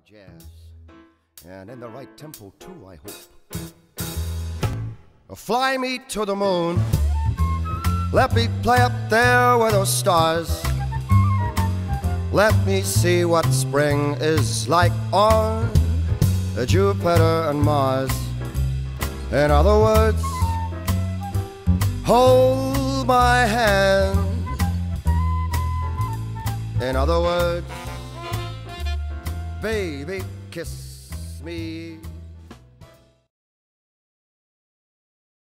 jazz, and in the right tempo too, I hope. Fly me to the moon, let me play up there with those stars. Let me see what spring is like on Jupiter and Mars. In other words, hold my hand. In other words, baby, kiss me.